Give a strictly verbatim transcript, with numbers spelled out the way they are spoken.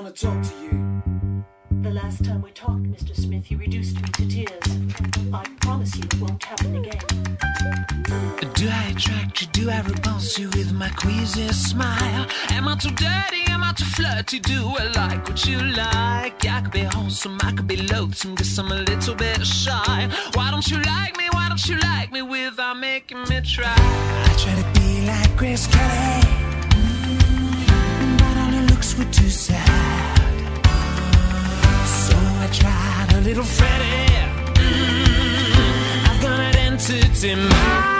want to talk to you. The last time we talked, Mister Smith, you reduced me to tears. I promise you it won't happen again. Do I attract you? Do I repulse you with my queasy smile? Am I too dirty? Am I too flirty? Do I like what you like? I could be wholesome, I could be loathsome, guess I'm a little bit shy. Why don't you like me? Why don't you like me without making me try? I try to be like Grace Kelly, mm, but all her looks were too sad. So I tried a little Freddie. Mm, I've got an entity mind.